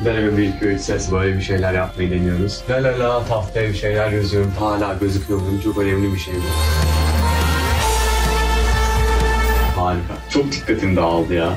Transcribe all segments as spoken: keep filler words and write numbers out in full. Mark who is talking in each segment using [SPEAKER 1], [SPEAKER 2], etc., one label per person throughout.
[SPEAKER 1] Deneme bir iki üç ses böyle bir şeyler yapmayı deniyoruz. La la la tahtaya bir şeyler yazıyorum. Hala gözüküyor muyum? Çok önemli bir şey bu. Harika. Çok dikkatim dağıldı ya.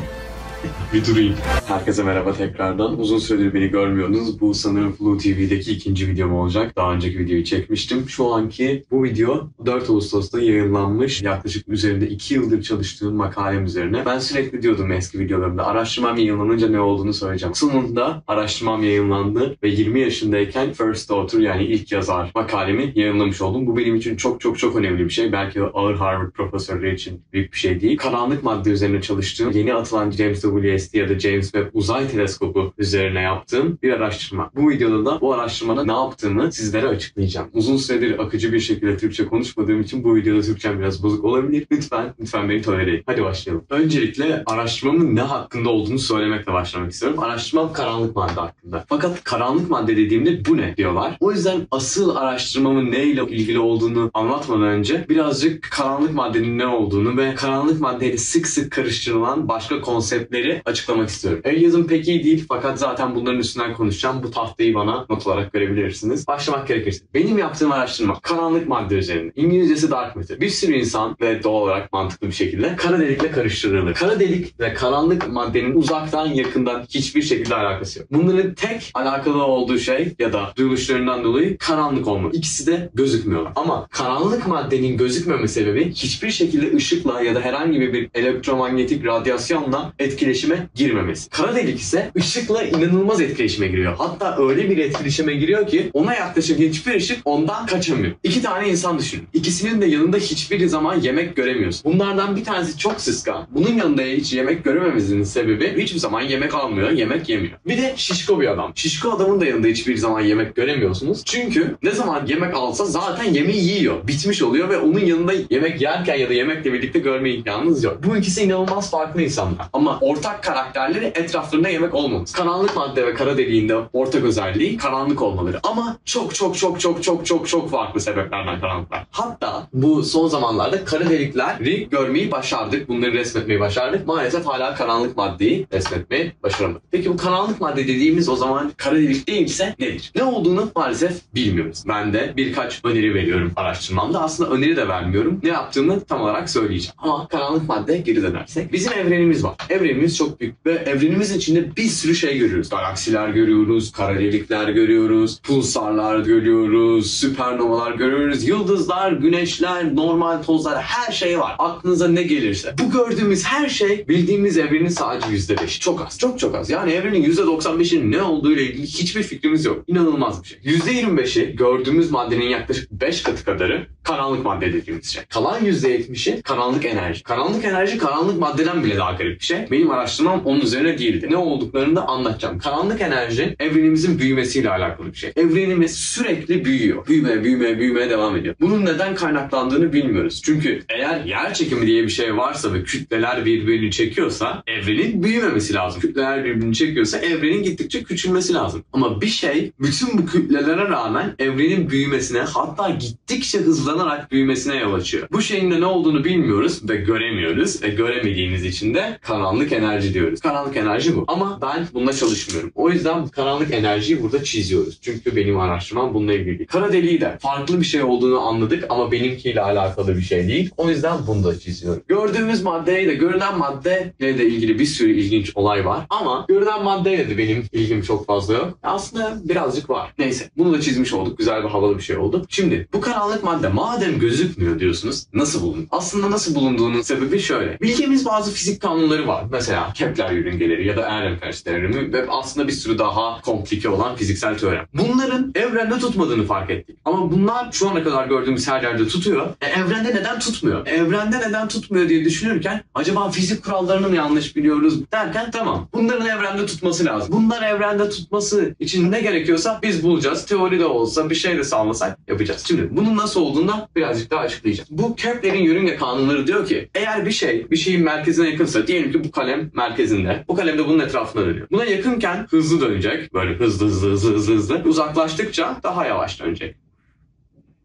[SPEAKER 1] Bir durayım. Herkese merhaba tekrardan. Uzun süredir beni görmüyordunuz. Bu sanırım Flu T V'deki ikinci videom olacak. Daha önceki videoyu çekmiştim. Şu anki bu video dört Ağustos'ta yayınlanmış. Yaklaşık üzerinde iki yıldır çalıştığım makalem üzerine. Ben sürekli diyordum eski videolarımda. Araştırmam yayınlanınca ne olduğunu söyleyeceğim. Sonunda araştırmam yayınlandı ve yirmi yaşındayken First Author yani ilk yazar makalemi yayınlamış oldum. Bu benim için çok çok çok önemli bir şey. Belki ağır Harvard profesörleri için büyük bir şey değil. Karanlık madde üzerine çalıştığım, yeni atılan James W S T ya da James Webb Uzay Teleskobu üzerine yaptığım bir araştırma. Bu videoda da bu araştırmada ne yaptığımı sizlere açıklayacağım. Uzun süredir akıcı bir şekilde Türkçe konuşmadığım için bu videoda Türkçem biraz bozuk olabilir. Lütfen, lütfen beni tolere edin. Hadi başlayalım. Öncelikle araştırmamın ne hakkında olduğunu söylemekle başlamak istiyorum. Araştırmam karanlık madde hakkında. Fakat karanlık madde dediğimde bu ne diyorlar. O yüzden asıl araştırmamın neyle ilgili olduğunu anlatmadan önce birazcık karanlık maddenin ne olduğunu ve karanlık maddeyle sık sık karıştırılan başka konseptleri açıklamak istiyorum. El yazım pek iyi değil fakat zaten bunların üstünden konuşacağım. Bu tahtayı bana not olarak verebilirsiniz. Başlamak gerekirse. Benim yaptığım araştırma karanlık madde üzerine. İngilizcesi dark matter. Bir sürü insan ve doğal olarak mantıklı bir şekilde kara delikle karıştırılır. Kara delik ve karanlık maddenin uzaktan yakından hiçbir şekilde alakası yok. Bunların tek alakalı olduğu şey ya da duyuluşlarından dolayı karanlık olma. İkisi de gözükmüyor. Ama karanlık maddenin gözükmeme sebebi hiçbir şekilde ışıkla ya da herhangi bir elektromanyetik radyasyonla etkileşime girmemesi. Kara delik ise ışıkla inanılmaz etkileşime giriyor. Hatta öyle bir etkileşime giriyor ki ona yaklaşan hiçbir ışık ondan kaçamıyor. İki tane insan düşünün. İkisinin de yanında hiçbir zaman yemek göremiyorsun. Bunlardan bir tanesi çok sıska. Bunun yanında hiç yemek görememesinin sebebi hiçbir zaman yemek almıyor, yemek yemiyor. Bir de şişko bir adam. Şişko adamın da yanında hiçbir zaman yemek göremiyorsunuz. Çünkü ne zaman yemek alsa zaten yemeği yiyor. Bitmiş oluyor ve onun yanında yemek yerken ya da yemekle birlikte görme imkanınız yok. Bu ikisi inanılmaz farklı insanlar. Ama ortak karakterleri etraflarında yemek olmaması. Karanlık madde ve kara deliğinde ortak özelliği karanlık olmaları. Ama çok çok çok çok çok çok çok farklı sebeplerden karanlıklar. Hatta bu son zamanlarda kara delikleri görmeyi başardık. Bunları resmetmeyi başardık. Maalesef hala karanlık maddeyi resmetmeyi başaramadık. Peki bu karanlık madde dediğimiz o zaman kara delik değilse nedir? Ne olduğunu maalesef bilmiyoruz. Ben de birkaç öneri veriyorum araştırmamda. Aslında öneri de vermiyorum. Ne yaptığımı tam olarak söyleyeceğim. Ama karanlık madde geri dönersek. Bizim evrenimiz var. Evrenimiz çok büyük ve evrenimizin içinde bir sürü şey görüyoruz. Galaksiler görüyoruz, kara delikler görüyoruz, pulsarlar görüyoruz, süpernovalar görüyoruz, yıldızlar, güneşler, normal tozlar, her şey var. Aklınıza ne gelirse. Bu gördüğümüz her şey bildiğimiz evrenin sadece yüzde beşi. Çok az. Çok çok az. Yani evrenin yüzde doksan beşinin ne olduğu ile ilgili hiçbir fikrimiz yok. İnanılmaz bir şey. yüzde yirmi beşi gördüğümüz maddenin yaklaşık beş katı kadarı karanlık madde dediğimiz şey. Kalan yüzde yetmişi karanlık enerji. Karanlık enerji karanlık maddeden bile daha garip bir şey. Benim araştırmam onun üzerine değildi. Ne olduklarını da anlatacağım. Karanlık enerji evrenimizin büyümesiyle alakalı bir şey. Evrenimiz sürekli büyüyor. Büyümeye, büyümeye, büyümeye devam ediyor. Bunun neden kaynaklandığını bilmiyoruz. Çünkü eğer yer çekimi diye bir şey varsa ve kütleler birbirini çekiyorsa evrenin büyümemesi lazım. Kütleler birbirini çekiyorsa evrenin gittikçe küçülmesi lazım. Ama bir şey bütün bu kütlelere rağmen evrenin büyümesine hatta gittikçe hızlanarak büyümesine yol açıyor. Bu şeyin de ne olduğunu bilmiyoruz ve göremiyoruz. Ve göremediğimiz için de karanlık enerji diyoruz. Karanlık enerji bu. Ama ben bununla çalışmıyorum. O yüzden karanlık enerjiyi burada çiziyoruz. Çünkü benim araştırmam bununla ilgili. Kara deliği de farklı bir şey olduğunu anladık ama benimkiyle alakalı bir şey değil. O yüzden bunu da çiziyorum. Gördüğümüz maddeyle de görünen maddeyle de ilgili bir sürü ilginç olay var. Ama görünen maddeyle de benim ilgim çok fazla yok. Aslında birazcık var. Neyse. Bunu da çizmiş olduk. Güzel bir havalı bir şey oldu. Şimdi bu karanlık madde madem gözükmüyor diyorsunuz. Nasıl bulunur? Aslında nasıl bulunduğunun sebebi şöyle. Bildiğimiz bazı fizik kanunları var. Mesela Kepler yörüngeleri ya da Ehrenfest teoremi ve aslında bir sürü daha komplike olan fiziksel teorem. Bunların evrende tutmadığını fark ettik. Ama bunlar şu ana kadar gördüğümüz her yerde tutuyor. E, evrende neden tutmuyor? Evrende neden tutmuyor diye düşünürken acaba fizik kurallarını mı yanlış biliyoruz derken tamam. Bunların evrende tutması lazım. Bunlar evrende tutması için ne gerekiyorsa biz bulacağız. Teoride olsa bir şey de sağlasak yapacağız. Şimdi bunun nasıl olduğunu birazcık daha açıklayacağım. Bu Kepler'in yörünge kanunları diyor ki eğer bir şey bir şeyin merkezine yakınsa diyelim ki bu kalem merkezinde. Bu kalem de bunun etrafına dönüyor. Buna yakınken hızlı dönecek. Böyle hızlı hızlı hızlı hızlı hızlı. Uzaklaştıkça daha yavaş dönecek.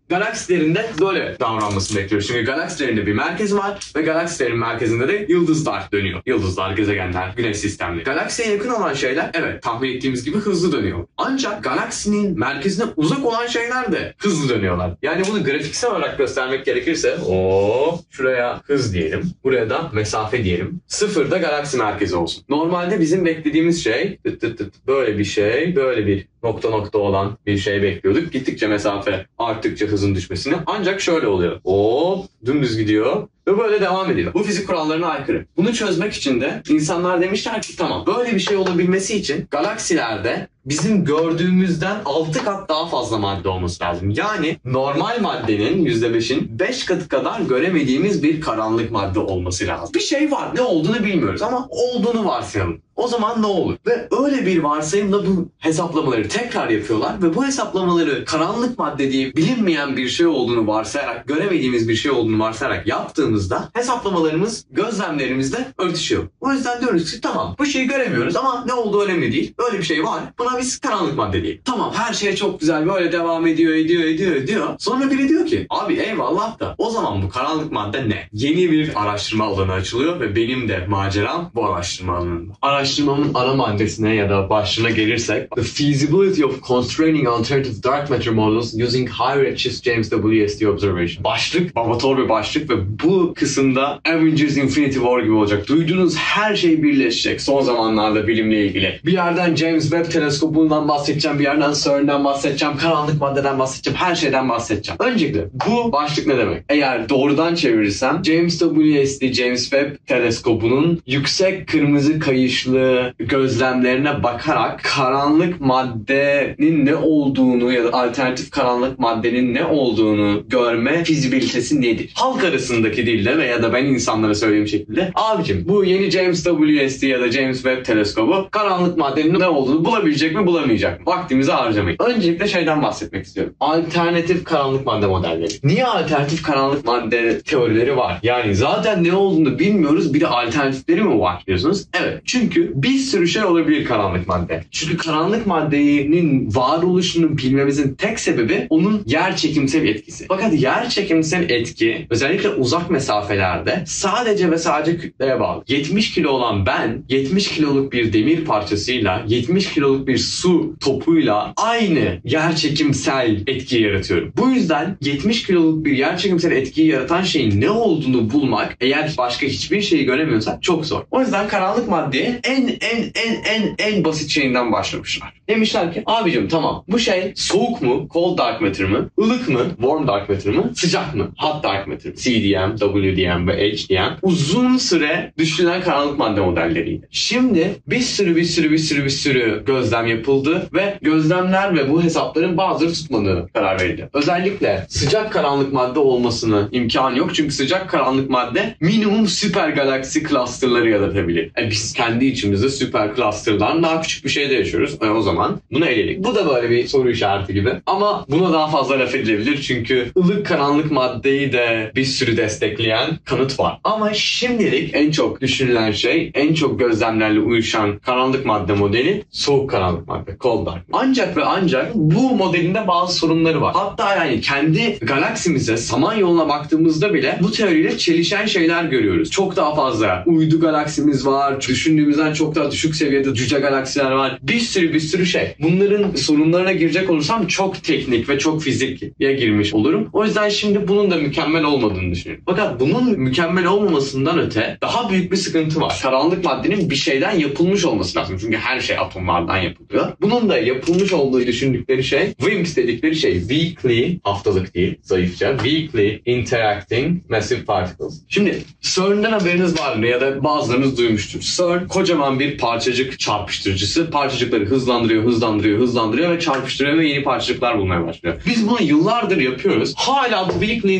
[SPEAKER 1] Galaksilerinde böyle davranmasını bekliyoruz. Çünkü galaksilerinde bir merkez var ve galaksilerin merkezinde de yıldızlar dönüyor. Yıldızlar, gezegenler, güneş sistemleri. Galaksiye yakın olan şeyler evet tahmin ettiğimiz gibi hızlı dönüyor. Ancak galaksinin merkezine uzak olan şeyler de hızlı dönüyorlar. Yani bunu grafiksel olarak göstermek gerekirse o şuraya hız diyelim. Buraya da mesafe diyelim. Sıfırda galaksi merkezi olsun. Normalde bizim beklediğimiz şey tıt tıt tıt, böyle bir şey, böyle bir nokta nokta olan bir şey bekliyorduk. Gittikçe mesafe arttıkça hızın düşmesini. Ancak şöyle oluyor. Hop dümdüz gidiyor ve böyle devam ediyor. Bu fizik kurallarına aykırı. Bunu çözmek için de insanlar demişler ki tamam böyle bir şey olabilmesi için galaksilerde bizim gördüğümüzden altı kat daha fazla madde olması lazım. Yani normal maddenin yüzde beşin beş katı kadar göremediğimiz bir karanlık madde olması lazım. Bir şey var, ne olduğunu bilmiyoruz ama olduğunu varsayalım. O zaman ne olur? Ve öyle bir varsayımla bu hesaplamaları tekrar yapıyorlar ve bu hesaplamaları karanlık madde diye bilinmeyen bir şey olduğunu varsayarak, göremediğimiz bir şey olduğunu varsayarak yaptığımızda hesaplamalarımız gözlemlerimizle örtüşüyor. O yüzden diyoruz ki tamam bu şeyi göremiyoruz ama ne olduğu önemli değil. Böyle bir şey var. Buna biz karanlık madde diyelim. Tamam her şey çok güzel böyle devam ediyor, ediyor, ediyor, ediyor. Sonra biri diyor ki abi eyvallah da o zaman bu karanlık madde ne? Yeni bir araştırma alanı açılıyor ve benim de maceram bu araştırma alanında. Araştırmamın ana maddesine ya da başlığına gelirsek The feasibility of constraining alternative dark matter models using high redshift James W S T observation. Başlık, babator bir başlık ve bu kısımda Avengers Infinity War gibi olacak. Duyduğunuz her şey birleşecek son zamanlarda bilimle ilgili. Bir yerden James Webb teleskopundan bahsedeceğim, bir yerden CERN'den bahsedeceğim, karanlık maddeden bahsedeceğim, her şeyden bahsedeceğim. Öncelikle bu başlık ne demek? Eğer doğrudan çevirirsem James W S T James Webb teleskopunun yüksek kırmızı kayışlı gözlemlerine bakarak karanlık maddenin ne olduğunu ya da alternatif karanlık maddenin ne olduğunu görme fizibilitesi nedir? Halk arasındaki dille veya da ben insanlara söylediğim şekilde abicim bu yeni James W S T ya da James Webb teleskobu karanlık maddenin ne olduğunu bulabilecek mi bulamayacak mı? Vaktimizi harcamayın. Öncelikle şeyden bahsetmek istiyorum. Alternatif karanlık madde modelleri. Niye alternatif karanlık madde teorileri var? Yani zaten ne olduğunu bilmiyoruz bir de alternatifleri mi var diyorsunuz? Evet. Çünkü bir sürü şey olabilir karanlık madde. Çünkü karanlık maddenin varoluşunu bilmemizin tek sebebi onun yer çekimsel etkisi. Fakat yer çekimsel etki özellikle uzak mesafelerde sadece ve sadece kütleye bağlı. yetmiş kilo olan ben yetmiş kiloluk bir demir parçasıyla yetmiş kiloluk bir su topuyla aynı yer çekimsel etki yaratıyorum. Bu yüzden yetmiş kiloluk bir yer çekimsel etkiyi yaratan şeyin ne olduğunu bulmak eğer başka hiçbir şeyi göremiyorsak çok zor. O yüzden karanlık maddeye en en en en en basit şeyinden başlamışlar. Demişler ki abicim tamam bu şey soğuk mu? Cold dark matter mı? Ilık mı? Warm dark matter mı? Sıcak mı? Hot dark matter mı? C D M, W D M ve H D M uzun süre düşünülen karanlık madde modelleriydi. Şimdi bir sürü bir sürü bir sürü bir sürü gözlem yapıldı ve gözlemler ve bu hesapların bazıları tutmadığını karar verildi. Özellikle sıcak karanlık madde olmasını imkanı yok çünkü sıcak karanlık madde minimum süper galaksi clusterları yaratabilir. Yani biz kendi içimizde süper cluster'dan daha küçük bir şeyde yaşıyoruz. Yani o zaman bunu eledik. Bu da böyle bir soru işareti gibi. Ama buna daha fazla laf edilebilir çünkü ılık karanlık maddeyi de bir sürü destekleyen kanıt var. Ama şimdilik en çok düşünülen şey, en çok gözlemlerle uyuşan karanlık madde modeli soğuk karanlık madde, cold dark. Ancak ve ancak bu modelinde bazı sorunları var. Hatta yani kendi galaksimize, Samanyolu'na baktığımızda bile bu teoriyle çelişen şeyler görüyoruz. Çok daha fazla uydu galaksimiz var, düşündüğümüzden çok daha düşük seviyede cüce galaksiler var. Bir sürü bir sürü şey. Bunların sorunlarına girecek olursam çok teknik ve çok fiziğe girmiş olurum. O yüzden şimdi bunun da mükemmel olmadığını düşünüyorum. Fakat bunun mükemmel olmamasından öte daha büyük bir sıkıntı var. Karanlık maddenin bir şeyden yapılmış olması lazım. Çünkü her şey atomlardan yapılıyor. Bunun da yapılmış olduğu düşündükleri şey W I M P dedikleri şey. Weakly, haftalık değil, zayıfça. Weakly Interacting Massive Particles. Şimdi CERN'den haberiniz var mı? Ya da bazılarınız duymuştur. CERN kocaman bir parçacık çarpıştırıcısı. Parçacıkları hızlandırıyor, hızlandırıyor, hızlandırıyor ve çarpıştırıyor ve yeni parçacıklar bulmaya başlıyor. Biz bunu yıllardır yapıyoruz. Hala bu Weakly Interactive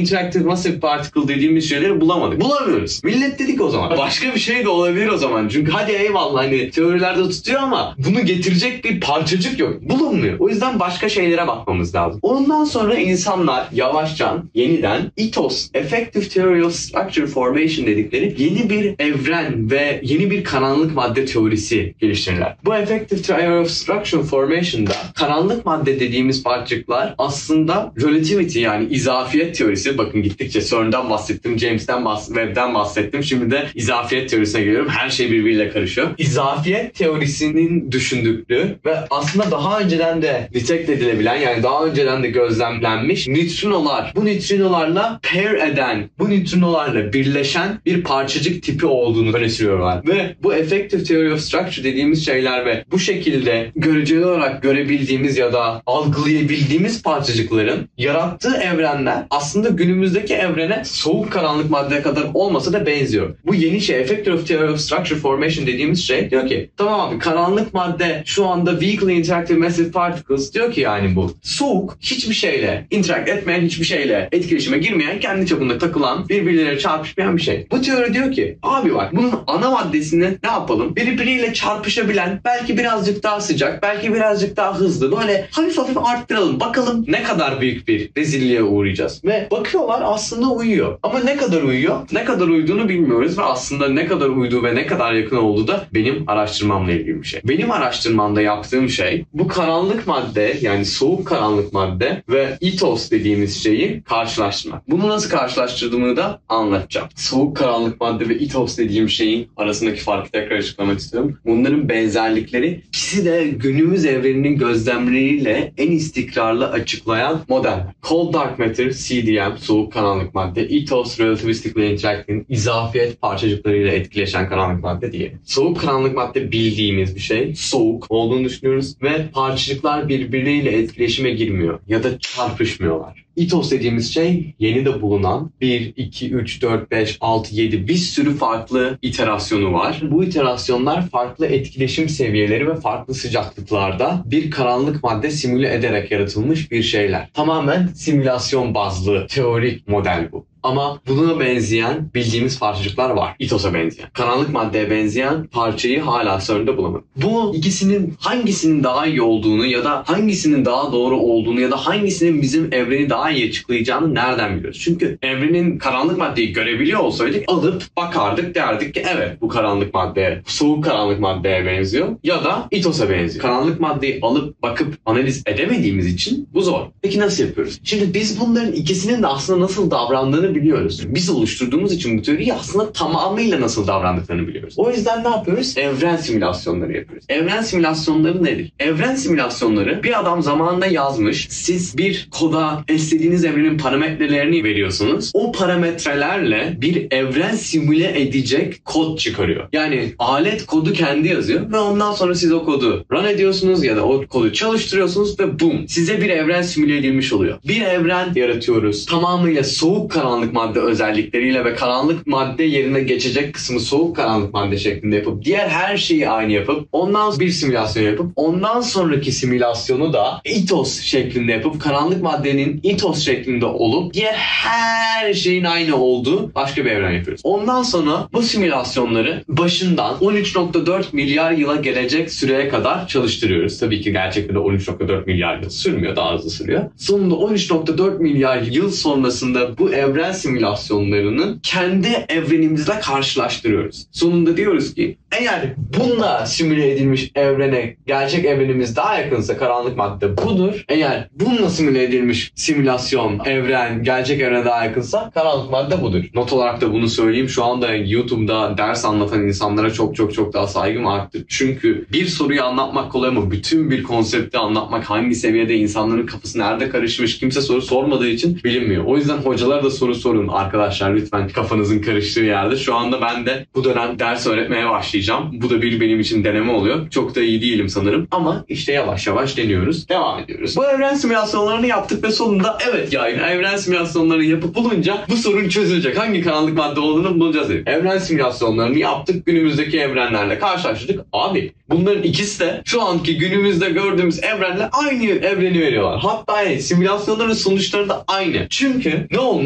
[SPEAKER 1] massive particle dediğimiz şeyleri bulamadık. Bulamıyoruz. Millet dedik o zaman. Başka bir şey de olabilir o zaman. Çünkü hadi eyvallah hani teorilerde tutuyor ama bunu getirecek bir parçacık yok. Bulunmuyor. O yüzden başka şeylere bakmamız lazım. Ondan sonra insanlar yavaşça yeniden E T O S, Effective Theory of Structure Formation dedikleri yeni bir evren ve yeni bir karanlık madde teorisi geliştirirler. Bu Effective Theory of Structure Formation'da karanlık madde dediğimiz parçacıklar aslında relativity yani izafiyet teorisi. Bakın gittikçe CERN'den bahsettim, James'ten bahs Webb'den bahsettim. Şimdi de izafiyet teorisine geliyorum. Her şey birbiriyle karışıyor. İzafiyet teorisinin düşündüklüğü ve aslında daha önceden de detect edilebilen yani daha önceden de gözlemlenmiş nötrinolar, bu nötrinolarla pair eden, bu nötrinolarla birleşen bir parçacık tipi olduğunu öne sürüyorlar. Ve bu Effective Theory of Structure dediğimiz şeyler ve bu şekilde göreceli olarak görebildiğimiz ya da algılayabildiğimiz parçacıkların yarattığı evrenler aslında günümüzdeki evrene soğuk karanlık maddeye kadar olmasa da benziyor. Bu yeni şey Effective Theory of Structure Formation dediğimiz şey diyor ki tamam abi karanlık madde şu anda weakly interactive massive particles diyor ki yani bu soğuk hiçbir şeyle interact etmeyen hiçbir şeyle etkileşime girmeyen kendi çapında takılan birbirleriyle çarpışmayan bir şey. Bu teori diyor ki abi bak bunun ana maddesini ne yapalım? Birbiriyle çarpışabilen belki birazcık daha sıcak belki birazcık daha hızlı böyle hafif hafif arttıralım bakalım ne kadar büyük bir rezilliğe uğrayacağız. Ve bakıyorlar aslında uyuyor. Ama ne kadar uyuyor? Ne kadar uyduğunu bilmiyoruz ve aslında ne kadar uyduğu ve ne kadar yakın olduğu da benim araştırmamla ilgili bir şey. Benim araştırmamda yaptığım şey bu karanlık madde yani soğuk karanlık madde ve E T O S dediğimiz şeyi karşılaştırmak. Bunu nasıl karşılaştırdığımı da anlatacağım. Soğuk karanlık madde ve E T O S dediğim şeyin arasındaki farkı tekrar açıklamak istiyorum. Bunların benzerlikleri ikisi de günümüz evreninin gözlemleriyle en istikrarlı açıklayan model. Cold Dark Matter, C D M, soğuk karanlık madde, E T O S, Relativistically Interacting, izafiyet parçacıklarıyla etkileşen karanlık madde diye. Soğuk karanlık madde bildiğimiz bir şey. Soğuk olduğunu düşünüyoruz ve parçacıklar birbirleriyle etkileşime girmiyor ya da çarpışmıyorlar. E T O S dediğimiz şey yeni de bulunan bir, iki, üç, dört, beş, altı, yedi bir sürü farklı iterasyonu var. Bu iterasyonlar farklı etkileşim seviyeleri ve farklı sıcaklıklarda bir karanlık madde simüle ederek yaratılmış bir şeyler. Tamamen simülasyon bazlı teorik model bu. Ama buna benzeyen bildiğimiz parçacıklar var. E T O S''a benzeyen. Karanlık maddeye benzeyen parçayı hala CERN'de bulamadık. Bu ikisinin hangisinin daha iyi olduğunu ya da hangisinin daha doğru olduğunu ya da hangisinin bizim evreni daha iyi açıklayacağını nereden biliyoruz? Çünkü evrenin karanlık maddeyi görebiliyor olsaydık alıp bakardık derdik ki evet bu karanlık maddeye, soğuk karanlık maddeye benziyor ya da E T O S''a benziyor. Karanlık maddeyi alıp bakıp analiz edemediğimiz için bu zor. Peki nasıl yapıyoruz? Şimdi biz bunların ikisinin de aslında nasıl davrandığını biliyoruz. Biz oluşturduğumuz için bu teoriyi aslında tamamıyla nasıl davrandıklarını biliyoruz. O yüzden ne yapıyoruz? Evren simülasyonları yapıyoruz. Evren simülasyonları nedir? Evren simülasyonları bir adam zamanında yazmış. Siz bir koda istediğiniz evrenin parametrelerini veriyorsunuz. O parametrelerle bir evren simüle edecek kod çıkarıyor. Yani alet kodu kendi yazıyor ve ondan sonra siz o kodu run ediyorsunuz ya da o kodu çalıştırıyorsunuz ve boom size bir evren simüle edilmiş oluyor. Bir evren yaratıyoruz. Tamamıyla soğuk karanlık madde özellikleriyle ve karanlık madde yerine geçecek kısmı soğuk karanlık madde şeklinde yapıp diğer her şeyi aynı yapıp ondan sonra bir simülasyon yapıp ondan sonraki simülasyonu da E T O S şeklinde yapıp karanlık maddenin E T O S şeklinde olup diğer her şeyin aynı olduğu başka bir evren yapıyoruz. Ondan sonra bu simülasyonları başından on üç nokta dört milyar yıla gelecek süreye kadar çalıştırıyoruz. Tabii ki gerçekten de on üç nokta dört milyar yıl sürmüyor, daha hızlı sürüyor. Sonunda on üç nokta dört milyar yıl sonrasında bu evren simülasyonlarını kendi evrenimizle karşılaştırıyoruz. Sonunda diyoruz ki eğer bununla simüle edilmiş evrene gerçek evrenimiz daha yakınsa karanlık madde budur. Eğer bununla simüle edilmiş simülasyon evren gerçek evrene daha yakınsa karanlık madde budur. Not olarak da bunu söyleyeyim. Şu anda YouTube'da ders anlatan insanlara çok çok çok daha saygım arttı. Çünkü bir soruyu anlatmak kolay ama bütün bir konsepti anlatmak hangi seviyede insanların kafası nerede karışmış kimse soru sormadığı için bilinmiyor. O yüzden hocalara da soru sorun arkadaşlar lütfen kafanızın karıştığı yerde. Şu anda ben de bu dönem ders öğretmeye başlayacağım. Bu da bir benim için deneme oluyor. Çok da iyi değilim sanırım ama işte yavaş yavaş deniyoruz. Devam ediyoruz. Bu evren simülasyonlarını yaptık ve sonunda evet ya evren simülasyonlarını yapıp bulunca bu sorun çözülecek. Hangi karanlık madde olduğunu bulacağız dedik. Evren simülasyonlarını yaptık. Günümüzdeki evrenlerle karşılaştırdık. Abi bunların ikisi de şu anki günümüzde gördüğümüz evrenle aynı evreni veriyorlar. Hatta yani simülasyonların sonuçları da aynı. Çünkü ne olmuş? O kadar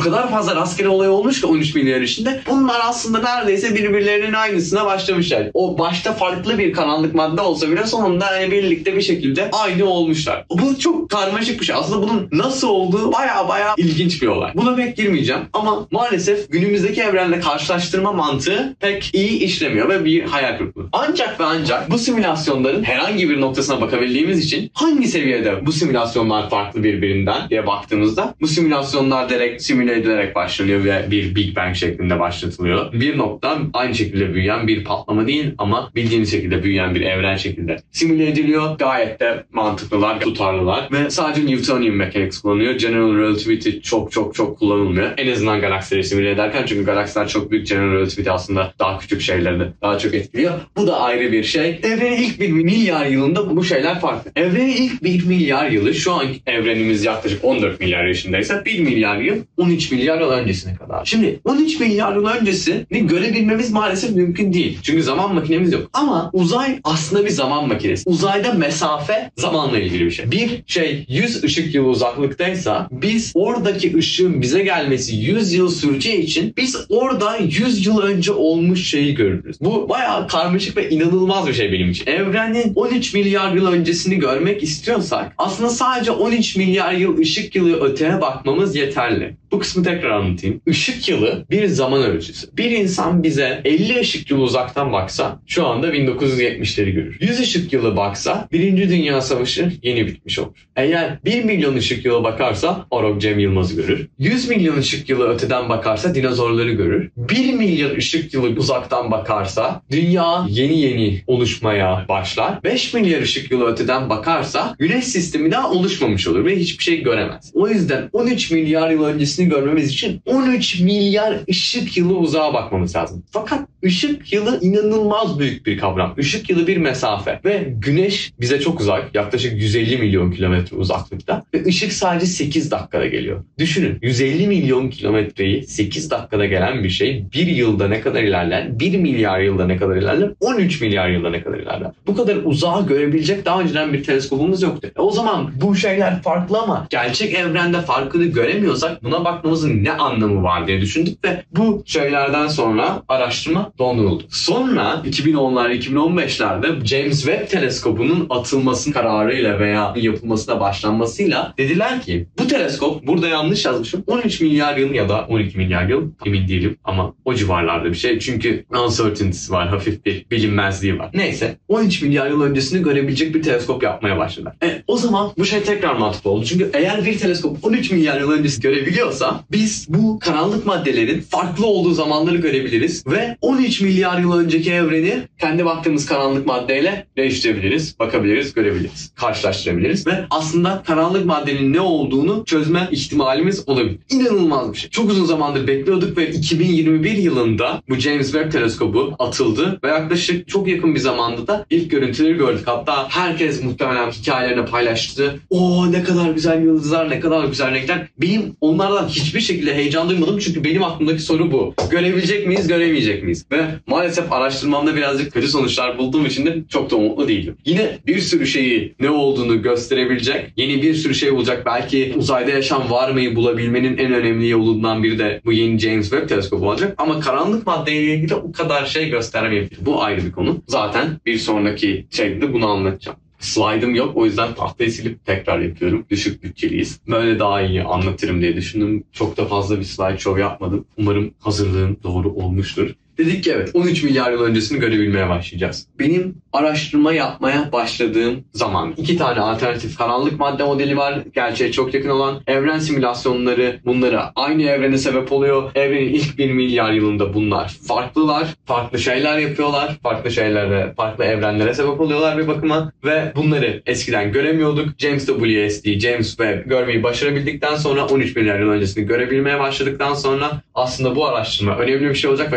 [SPEAKER 1] kadar fazla rastgele olay olmuş ki on üç milyar içinde. Bunlar aslında neredeyse birbirlerinin aynısına başlamışlar. O başta farklı bir karanlık madde olsa bile sonunda yani birlikte bir şekilde aynı olmuşlar. Bu çok karmaşık bir şey. Aslında bunun nasıl olduğu baya baya ilginç bir olay. Buna pek girmeyeceğim ama maalesef günümüzdeki evrenle karşılaştırma mantığı pek iyi işlemiyor ve bir hayal kırıklığı. Ancak ve ancak bu simülasyonların herhangi bir noktasına bakabildiğimiz için hangi seviyede bu simülasyonlar farklı birbirinden diye baktığımızda bu simülasyonlar direkt simüle edilerek başlanıyor ve bir Big Bang şeklinde başlatılıyor. Bir nokta aynı şekilde büyüyen bir patlama değil ama bildiğiniz şekilde büyüyen bir evren şekilde simüle ediliyor. Gayet de mantıklılar, tutarlılar ve sadece Newtonian mechanics kullanıyor. General Relativity çok çok çok kullanılmıyor. En azından galaksileri simüle ederken, çünkü galaksiler çok büyük, General Relativity aslında daha küçük şeylerini daha çok etkiliyor. Bu da ayrı bir şey. Evrenin ilk bir milyar yılında bu şeyler farklı. Evrenin ilk bir milyar yılı, şu an evrenimiz yaklaşık on dört milyar yaşındaysa bir milyar yıl on üç milyar yıl öncesine kadar. Şimdi on üç milyar yıl öncesini görebilmemiz maalesef mümkün değil. Çünkü zaman makinemiz yok. Ama uzay aslında bir zaman makinesi. Uzayda mesafe zamanla ilgili bir şey. Bir şey yüz ışık yılı uzaklıktaysa biz oradaki ışığın bize gelmesi yüz yıl süreceği için biz orada yüz yıl önce olmuş şeyi görürüz. Bu bayağı karmaşık ve inanılmaz bir şey benim için. Evrenin on üç milyar yıl öncesini görmek istiyorsak aslında sadece on üç milyar yıl ışık yılı öteye bakmamız yeterli. Bu kısmı tekrar anlatayım. Işık yılı bir zaman ölçüsü. Bir insan bize elli ışık yılı uzaktan baksa şu anda bin dokuz yüz yetmişleri görür. yüz ışık yılı baksa Birinci Dünya Savaşı yeni bitmiş olur. Eğer bir milyon ışık yılı bakarsa Orok Cem Yılmaz'ı görür. yüz milyon ışık yılı öteden bakarsa dinozorları görür. bir milyon ışık yılı uzaktan bakarsa dünya yeni yeni oluşmaya başlar. beş milyar ışık yılı öteden bakarsa Güneş sistemi daha oluşmamış olur ve hiçbir şey göremez. O yüzden on üç milyar yıl öncesini görmemiz için on üç milyar ışık yılı uzağa bakmamız lazım. Fakat ışık yılı inanılmaz büyük bir kavram. Işık yılı bir mesafe ve Güneş bize çok uzak, yaklaşık yüz elli milyon kilometre uzaklıkta ve ışık sadece sekiz dakikada geliyor. Düşünün, yüz elli milyon kilometreyi sekiz dakikada gelen bir şey bir yılda ne kadar ilerler? bir milyar yılda ne kadar ilerler? on üç milyar yılda ne kadar ilerler? Bu kadar uzağa görebilecek daha önceden bir teleskopumuz yoktu. E o zaman bu şeyler farklı ama gerçek evrende farkını göremiyorsak buna bakmamızın ne anlamı var diye düşündük ve bu şeylerden sonra araştırma donduruldu. Sonra iki bin onlar iki bin on beşlerde James Webb teleskopunun atılması kararıyla veya yapılmasına başlanmasıyla dediler ki bu teleskop, burada yanlış yazmışım, on üç milyar yıl ya da on iki milyar yıl, emin değilim ama o civarlarda bir şey, çünkü uncertainty var, hafif bir bilinmezliği var. Neyse, on üç milyar yıl öncesini görebilecek bir teleskop yapmaya başladılar. E, o zaman bu şey tekrar mantıklı oldu. Çünkü eğer bir teleskop on üç milyar yıl öncesi görebiliyorsa biz bu karanlık maddelerin farklı olduğu zamanları görebiliriz ve on üç milyar yıl önceki evreni kendi baktığımız karanlık maddeyle değiştirebiliriz, bakabiliriz, görebiliriz, karşılaştırabiliriz ve aslında karanlık maddenin ne olduğunu çözme ihtimalimiz olabilir. İnanılmaz bir şey. Çok uzun zamandır bekliyorduk ve iki bin yirmi bir yılında bu James Webb teleskobu atıldı ve yaklaşık çok yakın bir zamanda da ilk görüntüleri gördük. Hatta herkes muhtemelen hikayelerini paylaştı. Oo, ne kadar güzel yıldızlar, ne kadar güzel renkler. Benim onlardan hiçbir şekilde heyecan duymadım çünkü benim aklımdaki soru bu. Görebilecek miyiz, göremeyecek miyiz? Ve maalesef araştırmamda birazcık kötü sonuçlar bulduğum için de çok da umutlu değilim. Yine bir sürü şeyi ne olduğunu gösterebilecek, yeni bir sürü şey olacak. Belki uzayda yaşam var mıyı bulabilmenin en önemli yolundan biri de bu yeni James Webb teleskobu olacak. Ama karanlık maddeyle ilgili o kadar şey gösteremeyebilir. Bu ayrı bir konu. Zaten bir sonraki şeyde de bunu anlatacağım. Slide'ım yok, o yüzden tahtayı silip tekrar yapıyorum. Düşük bütçeliyiz. Böyle daha iyi anlatırım diye düşündüm. Çok da fazla bir slide show yapmadım. Umarım hazırlığım doğru olmuştur. Dedik ki evet, on üç milyar yıl öncesini görebilmeye başlayacağız. Benim araştırma yapmaya başladığım zaman iki tane alternatif karanlık madde modeli var. Gerçeğe çok yakın olan evren simülasyonları bunlara aynı evrene sebep oluyor. Evrenin ilk bir milyar yılında bunlar farklılar. Farklı şeyler yapıyorlar. Farklı şeylere, farklı evrenlere sebep oluyorlar bir bakıma. Ve bunları eskiden göremiyorduk. James W S D, James Webb görmeyi başarabildikten sonra on üç milyar yıl öncesini görebilmeye başladıktan sonra aslında bu araştırma önemli bir şey olacak ve karanlık madde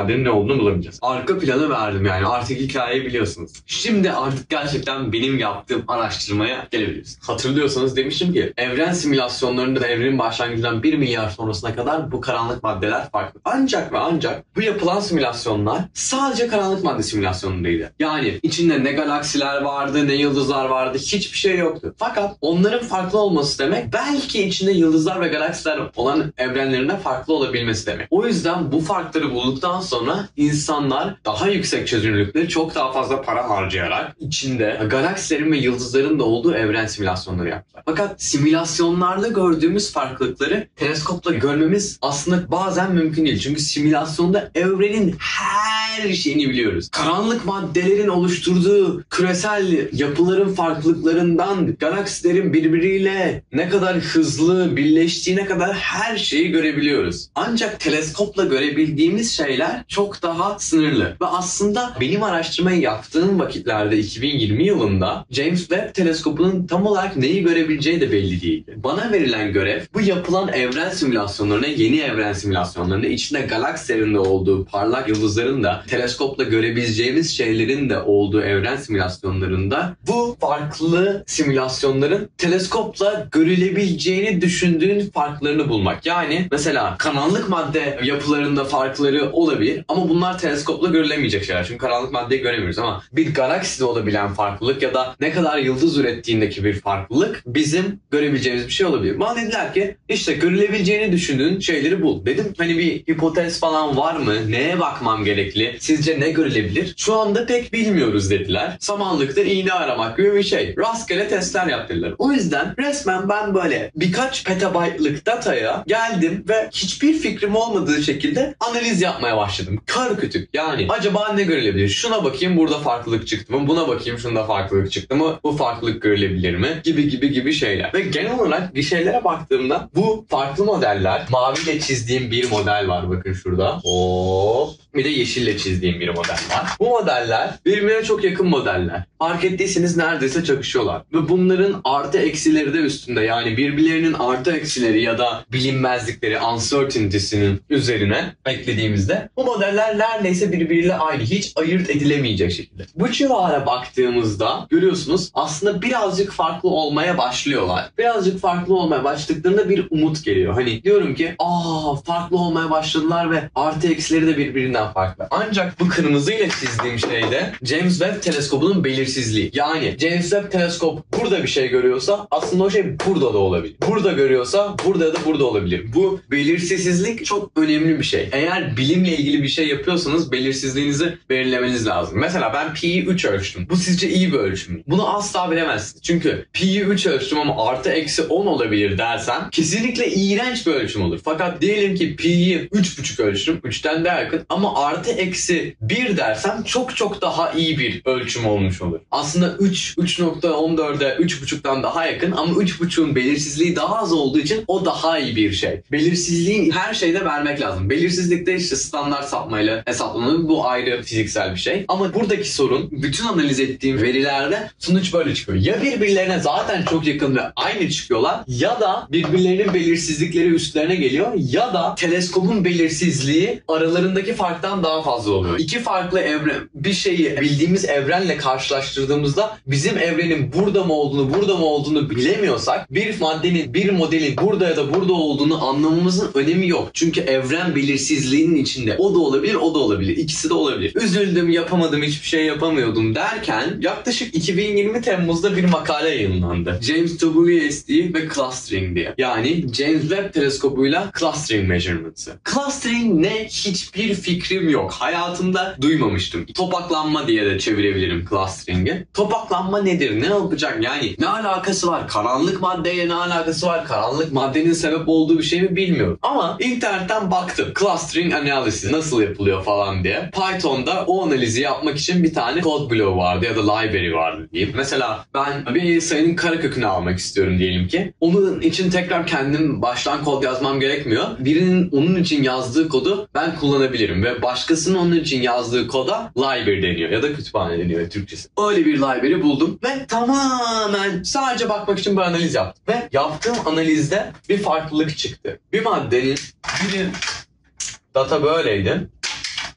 [SPEAKER 1] maddenin ne olduğunu bulamayacağız. Arka planı verdim yani. Artık hikayeyi biliyorsunuz. Şimdi artık gerçekten benim yaptığım araştırmaya gelebiliriz. Hatırlıyorsanız demiştim ki evren simülasyonlarında da evrenin başlangıcından bir milyar sonrasına kadar bu karanlık maddeler farklı. Ancak ve ancak bu yapılan simülasyonlar sadece karanlık madde simülasyonundaydı. Yani içinde ne galaksiler vardı, ne yıldızlar vardı, hiçbir şey yoktu. Fakat onların farklı olması demek belki içinde yıldızlar ve galaksiler olan evrenlerine farklı olabilmesi demek. O yüzden bu farkları bulduktan sonra insanlar daha yüksek çözünürlüklü, çok daha fazla para harcayarak içinde galaksilerin ve yıldızların da olduğu evren simülasyonları yaptılar. Fakat simülasyonlarda gördüğümüz farklılıkları teleskopla görmemiz aslında bazen mümkün değil. Çünkü simülasyonda evrenin her şeyini biliyoruz. Karanlık maddelerin oluşturduğu küresel yapıların farklılıklarından galaksilerin birbiriyle ne kadar hızlı birleştiğine kadar her şeyi görebiliyoruz. Ancak teleskopla görebildiğimiz şeyler çok daha sınırlı. Ve aslında benim araştırmayı yaptığım vakitlerde iki bin yirmi yılında James Webb teleskopunun tam olarak neyi görebileceği de belli değildi. Bana verilen görev bu yapılan evren simülasyonlarına, yeni evren simülasyonlarına, içinde galaksilerin de olduğu, parlak yıldızların da teleskopla görebileceğimiz şeylerin de olduğu evren simülasyonlarında bu farklı simülasyonların teleskopla görülebileceğini düşündüğün farklarını bulmak. Yani mesela karanlık madde yapılarında farkları olabilir ama bunlar teleskopla görülemeyecek şeyler. Çünkü karanlık maddeyi göremiyoruz ama bir galakside olabilen farklılık ya da ne kadar yıldız ürettiğindeki bir farklılık bizim görebileceğimiz bir şey olabilir. Bana dediler ki işte görülebileceğini düşündüğün şeyleri bul. Dedim hani bir hipotez falan var mı? Neye bakmam gerekli? Sizce ne görülebilir? Şu anda pek bilmiyoruz dediler. Samanlıkta iğne aramak gibi bir şey. Rastgele testler yaptırdılar. O yüzden resmen ben böyle birkaç petabaytlık dataya geldim ve hiçbir fikrim olmadığı şekilde analiz yapmaya başladım. Kar kütük. Yani acaba ne görülebilir? Şuna bakayım burada farklılık çıktı mı? Buna bakayım şunda farklılık çıktı mı? Bu farklılık görülebilir mi? Gibi gibi gibi şeyler. Ve genel olarak bir şeylere baktığımda bu farklı modeller, maviyle çizdiğim bir model var bakın şurada. Hop. Bir de yeşille çizdiğim bir model var. Bu modeller birbirine çok yakın modeller. Fark ettiyseniz neredeyse çakışıyorlar. Ve bunların artı eksileri de üstünde. Yani birbirlerinin artı eksileri ya da bilinmezlikleri, uncertainty'sinin üzerine eklediğimizde bu modeller neredeyse birbiriyle aynı. Hiç ayırt edilemeyecek şekilde. Bu civara baktığımızda görüyorsunuz aslında birazcık farklı olmaya başlıyorlar. Birazcık farklı olmaya başladıklarında bir umut geliyor. Hani diyorum ki aa farklı olmaya başladılar ve artı eksileri de birbirinden farklı. Ancak bu kırmızıyla çizdiğim şeyde James Webb teleskopunun belirsizliği. Yani James Webb teleskop burada bir şey görüyorsa aslında o şey burada da olabilir. Burada görüyorsa burada da burada olabilir. Bu belirsizlik çok önemli bir şey. Eğer bilimle ilgili bir şey yapıyorsanız belirsizliğinizi belirlemeniz lazım. Mesela ben pi'yi üç ölçtüm. Bu sizce iyi bir ölçüm mü? Bunu asla bilemezsiniz. Çünkü pi'yi üç ölçtüm ama artı eksi on olabilir dersem kesinlikle iğrenç bir ölçüm olur. Fakat diyelim ki pi'yi üç buçuk ölçtüm. üçten daha yakın ama artı eksi bir dersem çok çok daha iyi bir ölçüm olmuş olur. Aslında üç, üç nokta on dörde üç buçuktan daha yakın ama üç buçuğun belirsizliği daha az olduğu için o daha iyi bir şey. Belirsizliği her şeyde vermek lazım. Belirsizlikte işte standart sapmayla hesaplanıyor. Bu ayrı fiziksel bir şey. Ama buradaki sorun bütün analiz ettiğim verilerde sonuç böyle çıkıyor. Ya birbirlerine zaten çok yakın ve aynı çıkıyorlar ya da birbirlerinin belirsizlikleri üstlerine geliyor ya da teleskopun belirsizliği aralarındaki farktan daha fazla oluyor. İki farklı evren, bir şeyi bildiğimiz evrenle karşılaştırdığımızda bizim evrenin burada mı olduğunu, burada mı olduğunu bilemiyorsak bir maddenin, bir modelin burada ya da burada olduğunu anlamamızın önemi yok. Çünkü evren belirsizliğinin içinde. O da olabilir, o da olabilir. İkisi de olabilir. Üzüldüm, yapamadım, hiçbir şey yapamıyordum derken yaklaşık iki bin yirmi Temmuz'da bir makale yayınlandı. James W S D ve clustering diye. Yani James Webb teleskobuyla clustering measurements'ı. Clustering ne? Hiçbir fikrim yok. Hayatımda duymamıştım. Topaklanma diye de çevirebilirim clustering'i. Topaklanma nedir? Ne yapacak? Yani ne alakası var? Karanlık maddeyle ne alakası var? Karanlık maddenin sebep olduğu bir şey mi bilmiyorum. Ama internetten baktım. Clustering analysis nasıl yapılıyor falan diye. Python'da o analizi yapmak için bir tane code block vardı ya da library vardı diyeyim. Mesela ben bir sayının karekökünü almak istiyorum diyelim ki. Onun için tekrar kendim baştan kod yazmam gerekmiyor. Birinin onun için yazdığı kodu ben kullanabilirim ve başkasının onun için yazdığı koda library deniyor ya da kütüphane deniyor Türkçesi. Öyle bir library buldum ve tamamen sadece bakmak için bir analiz yaptım. Ve yaptığım analizde bir farklılık çıktı. Bir maddenin biri data böyleydi.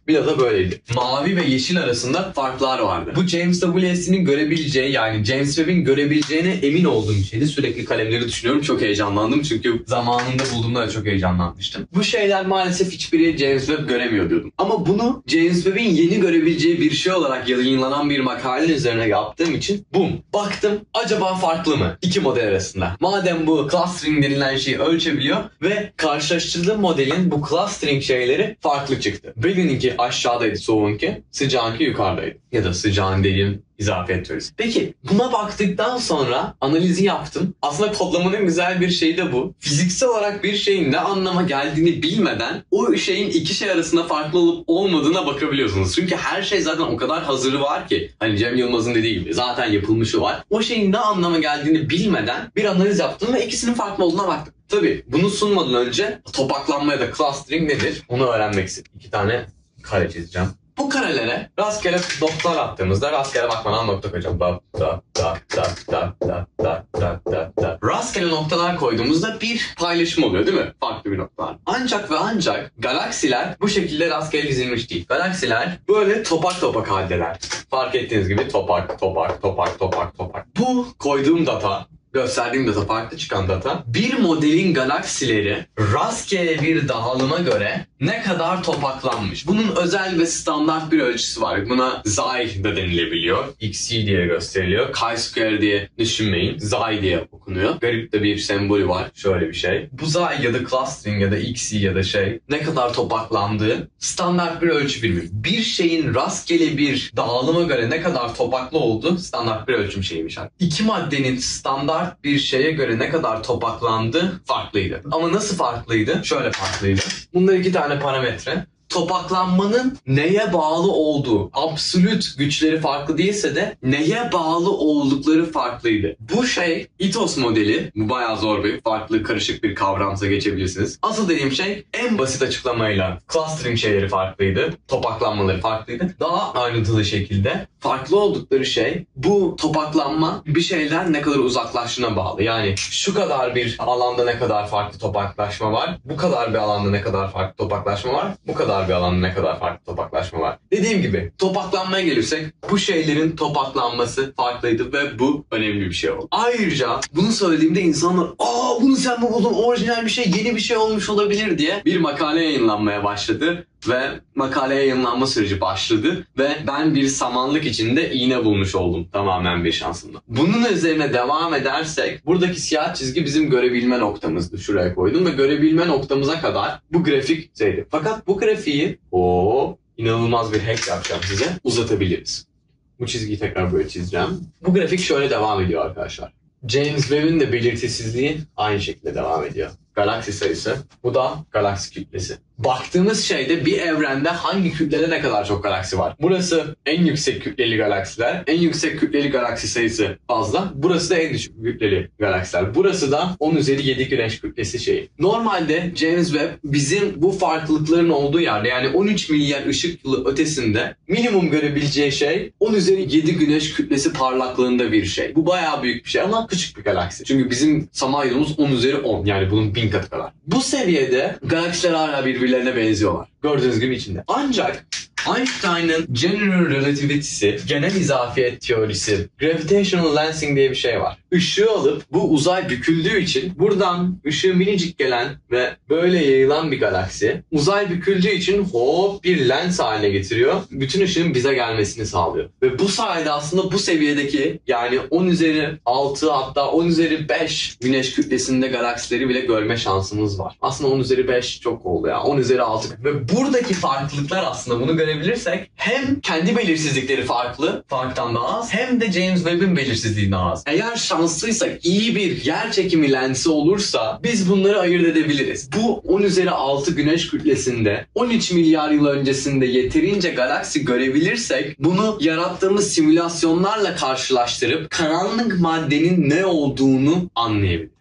[SPEAKER 1] Bila'da böyleydi. Mavi ve yeşil arasında farklar vardı. Bu James W S'nin görebileceği, yani James Webb'in görebileceğine emin olduğum bir şeydi. Sürekli kalemleri düşünüyorum. Çok heyecanlandım çünkü zamanında bulduğumda da çok heyecanlanmıştım. Bu şeyler maalesef hiçbiri James Webb göremiyor diyordum. Ama bunu James Webb'in yeni görebileceği bir şey olarak yayınlanan bir makale üzerine yaptığım için bum. Baktım, acaba farklı mı? İki model arasında. Madem bu clustering denilen şeyi ölçebiliyor ve karşılaştırdığım modelin bu clustering şeyleri farklı çıktı. Bell'inki aşağıdaydı, soğuğunki, sıcağınki yukarıdaydı. Ya da sıcağın dediğim izafiyet teorisi. Peki buna baktıktan sonra analizi yaptım. Aslında kodlamanın güzel bir şeyi de bu. Fiziksel olarak bir şeyin ne anlama geldiğini bilmeden o şeyin iki şey arasında farklı olup olmadığına bakabiliyorsunuz. Çünkü her şey zaten o kadar hazırı var ki. Hani Cem Yılmaz'ın dediği gibi zaten yapılmışı var. O şeyin ne anlama geldiğini bilmeden bir analiz yaptım ve ikisinin farklı olduğuna baktım. Tabii bunu sunmadan önce topaklanma ya da clustering nedir onu öğrenmek istedim. İki tane kare çizeceğim. Bu karelere rastgele noktalar attığımızda rastgele bakmadan nokta koyacağım. Da, da, da, da, da, da, da, da, da, da. Rastgele noktalar koyduğumuzda bir paylaşım oluyor değil mi? Farklı bir noktalar. Ancak ve ancak galaksiler bu şekilde rastgele dizilmiş değil. Galaksiler böyle topak topak haldeler. Fark ettiğiniz gibi topak, topak, topak, topak, topak. Bu koyduğum data, gösterdiğim data, farklı çıkan data, bir modelin galaksileri rastgele bir dağılıma göre ne kadar topaklanmış. Bunun özel ve standart bir ölçüsü var. Buna Xi de denilebiliyor. Xi diye gösteriliyor. Chi-square diye düşünmeyin. Xi diye okunuyor. Garip de bir sembolü var. Şöyle bir şey. Bu Xi ya da clustering ya da Xi ya da şey ne kadar topaklandığı standart bir ölçü birimi. Bir şeyin rastgele bir dağılıma göre ne kadar topaklı olduğu standart bir ölçüm şeyiymiş. İki maddenin standart bir şeye göre ne kadar topaklandığı farklıydı. Ama nasıl farklıydı? Şöyle farklıydı. Bunlar iki tane parametre. Topaklanmanın neye bağlı olduğu, absolut güçleri farklı değilse de neye bağlı oldukları farklıydı. Bu şey İTOS modeli, bu bayağı zor bir, farklı karışık bir kavramsa geçebilirsiniz. Asıl dediğim şey en basit açıklamayla clustering şeyleri farklıydı, topaklanmaları farklıydı. Daha ayrıntılı şekilde farklı oldukları şey bu topaklanma bir şeyden ne kadar uzaklaştığına bağlı. Yani şu kadar bir alanda ne kadar farklı topaklaşma var, bu kadar bir alanda ne kadar farklı topaklaşma var, bu kadar bir alanda ne kadar farklı topaklaşma var. Dediğim gibi topaklanmaya gelirsek bu şeylerin topaklanması farklıydı ve bu önemli bir şey oldu. Ayrıca bunu söylediğimde insanlar aa bunu sen mi buldun, orijinal bir şey, yeni bir şey olmuş olabilir diye bir makale yayınlanmaya başladı. Ve makale yayınlanma süreci başladı ve ben bir samanlık içinde iğne bulmuş oldum tamamen bir şansımla. Bunun üzerine devam edersek buradaki siyah çizgi bizim görebilme noktamızdı. Şuraya koydum ve görebilme noktamıza kadar bu grafik şeydi. Fakat bu grafiği o inanılmaz bir hack yapacağım size, uzatabiliriz. Bu çizgiyi tekrar böyle çizeceğim. Bu grafik şöyle devam ediyor arkadaşlar. James Webb'in de belirtisizliği aynı şekilde devam ediyor. Galaksi sayısı. Bu da galaksi kütlesi. Baktığımız şeyde bir evrende hangi kütlede ne kadar çok galaksi var. Burası en yüksek kütleli galaksiler. En yüksek kütleli galaksi sayısı fazla. Burası da en düşük kütleli galaksiler. Burası da on üzeri yedi güneş kütlesi şeyi. Normalde James Webb bizim bu farklılıkların olduğu yerde, yani on üç milyar ışık yılı ötesinde minimum görebileceği şey on üzeri yedi güneş kütlesi parlaklığında bir şey. Bu bayağı büyük bir şey ama küçük bir galaksi. Çünkü bizim Samanyolu'muz on üzeri on, yani bunun bin katı kadar. Bu seviyede galaksiler hala birbirlerine benziyorlar. Gördüğünüz gibi içinde. Ancak Einstein'ın General Relativity'si, genel izafiyet teorisi, Gravitational Lensing diye bir şey var. Işığı alıp bu uzay büküldüğü için buradan ışığı minicik gelen ve böyle yayılan bir galaksi uzay büküldüğü için hop bir lens haline getiriyor. Bütün ışığın bize gelmesini sağlıyor. Ve bu sayede aslında bu seviyedeki, yani on üzeri altı hatta on üzeri beş güneş kütlesinde galaksileri bile görme şansımız var. Aslında on üzeri beş çok oldu ya. on üzeri altı. Ve buradaki farklılıklar aslında bunu görebilirsek hem kendi belirsizlikleri farklı, farktan daha az, hem de James Webb'in belirsizliği daha az. Eğer şanslıysak, iyi bir yer çekimi lensi olursa biz bunları ayırt edebiliriz. Bu on üzeri altı güneş kütlesinde on üç milyar yıl öncesinde yeterince galaksi görebilirsek bunu yarattığımız simülasyonlarla karşılaştırıp karanlık maddenin ne olduğunu anlayabiliriz.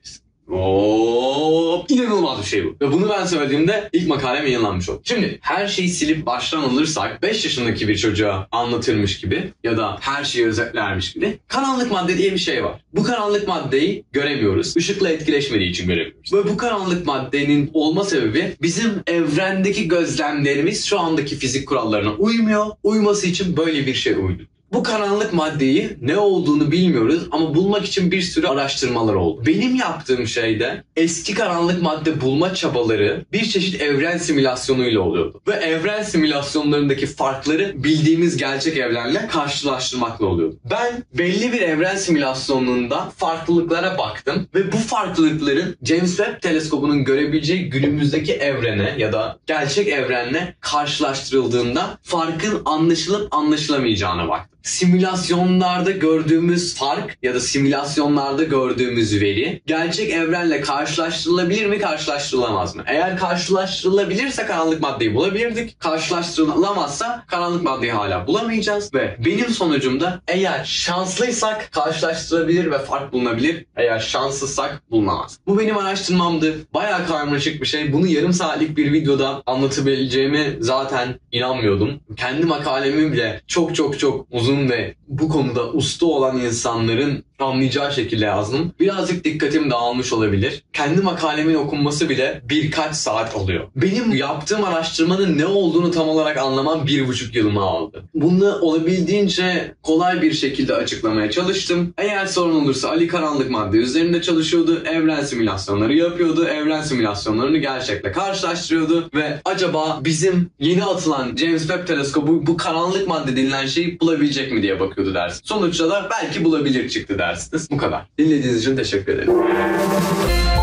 [SPEAKER 1] Oo, inanılmaz bir şey bu. Ve bunu ben söylediğimde ilk makalem yayınlanmış oldu. Şimdi her şeyi silip baştan alırsak beş yaşındaki bir çocuğa anlatırmış gibi ya da her şeyi özetlermiş gibi karanlık madde diye bir şey var. Bu karanlık maddeyi göremiyoruz. Işıkla etkileşmediği için göremiyoruz. Ve bu karanlık maddenin olma sebebi bizim evrendeki gözlemlerimiz şu andaki fizik kurallarına uymuyor. Uyması için böyle bir şey uydu. Bu karanlık maddeyi ne olduğunu bilmiyoruz ama bulmak için bir sürü araştırmalar oldu. Benim yaptığım şey de eski karanlık madde bulma çabaları bir çeşit evren simülasyonuyla oluyordu. Ve evren simülasyonlarındaki farkları bildiğimiz gerçek evrenle karşılaştırmakla oluyordu. Ben belli bir evren simülasyonunda farklılıklara baktım ve bu farklılıkların James Webb teleskobunun görebileceği günümüzdeki evrene ya da gerçek evrenle karşılaştırıldığında farkın anlaşılıp anlaşılamayacağına baktım. Simülasyonlarda gördüğümüz fark ya da simülasyonlarda gördüğümüz veri gerçek evrenle karşılaştırılabilir mi, karşılaştırılamaz mı? Eğer karşılaştırılabilirse karanlık maddeyi bulabilirdik. Karşılaştırılamazsa karanlık maddeyi hala bulamayacağız ve benim sonucumda eğer şanslıysak karşılaştırılabilir ve fark bulunabilir. Eğer şanssızsak bulunamaz. Bu benim araştırmamdı. Bayağı karmaşık bir şey. Bunu yarım saatlik bir videoda anlatabileceğimi zaten inanmıyordum. Kendi makalemi bile çok çok çok uzun ve bu konuda usta olan insanların anlayacağı şekilde yazdım. Birazcık dikkatim dağılmış olabilir. Kendi makalemin okunması bile birkaç saat alıyor. Benim yaptığım araştırmanın ne olduğunu tam olarak anlamam bir buçuk yılımı aldı. Bunu olabildiğince kolay bir şekilde açıklamaya çalıştım. Eğer sorun olursa Ali karanlık madde üzerinde çalışıyordu. Evren simülasyonları yapıyordu. Evren simülasyonlarını gerçekle karşılaştırıyordu ve acaba bizim yeni atılan James Webb teleskobu bu karanlık madde denilen şeyi bulabilecek mi diye bakıyordu dersin. Sonuçta da belki bulabilir çıktı dersiniz. Bu kadar. Dinlediğiniz için teşekkür ederim.